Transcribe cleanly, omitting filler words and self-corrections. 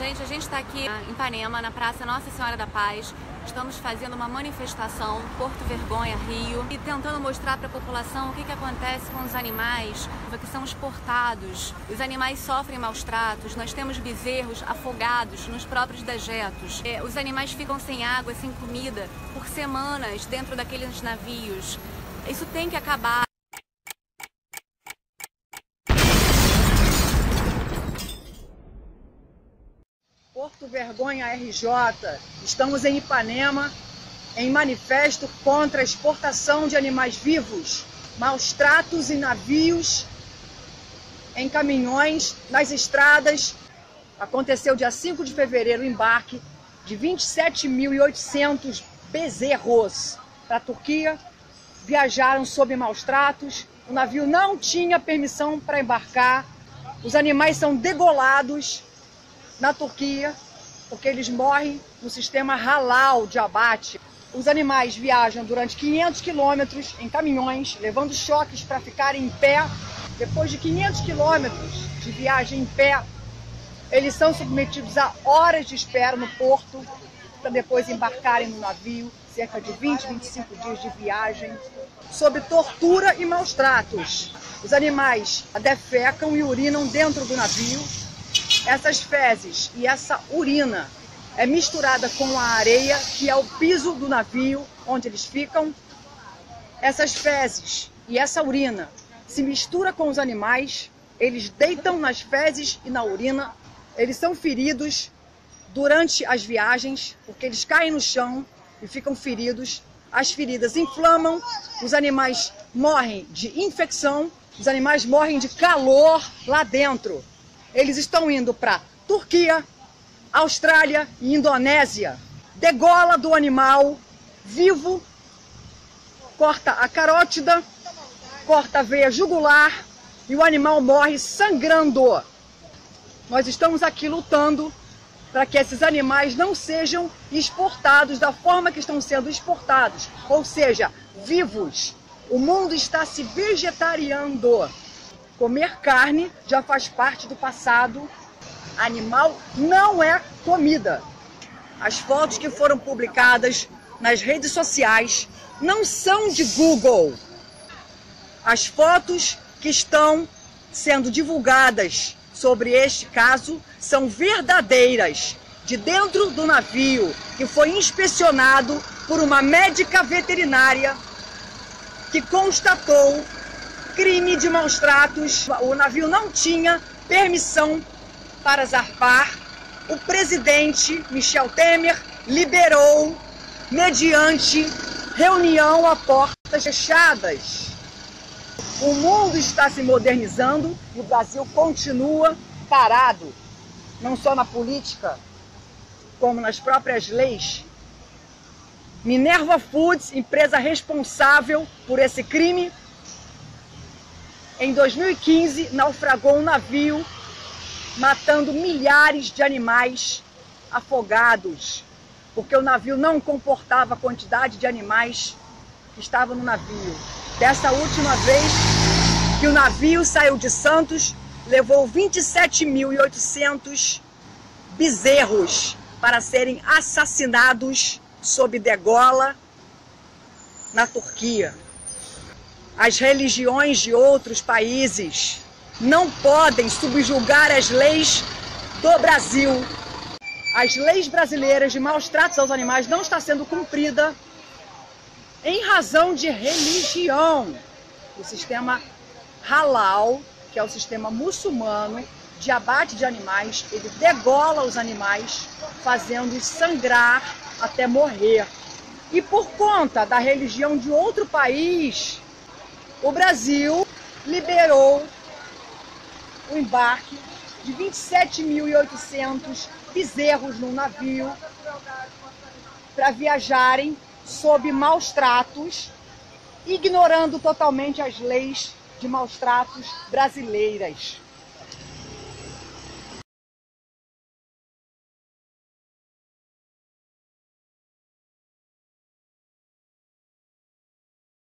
Gente, a gente está aqui em Ipanema, na Praça Nossa Senhora da Paz. Estamos fazendo uma manifestação, Porto Vergonha, Rio, e tentando mostrar para a população o que acontece com os animais que são exportados. Os animais sofrem maus tratos, nós temos bezerros afogados nos próprios dejetos. Os animais ficam sem água, sem comida, por semanas dentro daqueles navios. Isso tem que acabar. Porto Vergonha RJ, estamos em Ipanema, em manifesto contra a exportação de animais vivos, maus tratos em navios, em caminhões, nas estradas. Aconteceu dia 5 de fevereiro o embarque de 27.800 bezerros para a Turquia, viajaram sob maus tratos, o navio não tinha permissão para embarcar, os animais são degolados na Turquia, porque eles morrem no sistema halal de abate. Os animais viajam durante 500 quilômetros em caminhões, levando choques para ficarem em pé. Depois de 500 quilômetros de viagem em pé, eles são submetidos a horas de espera no porto, para depois embarcarem no navio, cerca de 20, 25 dias de viagem, sob tortura e maus tratos. Os animais defecam e urinam dentro do navio. Essas fezes e essa urina é misturada com a areia, que é o piso do navio onde eles ficam. Essas fezes e essa urina se mistura com os animais, eles deitam nas fezes e na urina, eles são feridos durante as viagens, porque eles caem no chão e ficam feridos. As feridas inflamam, os animais morrem de infecção, os animais morrem de calor lá dentro. Eles estão indo para Turquia, Austrália e Indonésia. Degola do animal vivo, corta a carótida, corta a veia jugular e o animal morre sangrando. Nós estamos aqui lutando para que esses animais não sejam exportados da forma que estão sendo exportados, ou seja, vivos. O mundo está se vegetariando. Comer carne já faz parte do passado. Animal não é comida. As fotos que foram publicadas nas redes sociais não são de Google. As fotos que estão sendo divulgadas sobre este caso são verdadeiras, de dentro do navio, que foi inspecionado por uma médica veterinária que constatou crime de maus tratos. O navio não tinha permissão para zarpar. O presidente Michel Temer liberou mediante reunião a portas fechadas. O mundo está se modernizando e o Brasil continua parado, não só na política, como nas próprias leis. Minerva Foods, empresa responsável por esse crime, em 2015, naufragou um navio, matando milhares de animais afogados, porque o navio não comportava a quantidade de animais que estavam no navio. Dessa última vez que o navio saiu de Santos, levou 27.800 bezerros para serem assassinados sob degola na Turquia. As religiões de outros países não podem subjugar as leis do Brasil. As leis brasileiras de maus tratos aos animais não estão sendo cumpridas em razão de religião. O sistema halal, que é o sistema muçulmano de abate de animais, ele degola os animais, fazendo-os sangrar até morrer. E por conta da religião de outro país, o Brasil liberou o embarque de 27.800 bezerros no navio para viajarem sob maus tratos, ignorando totalmente as leis de maus tratos brasileiras.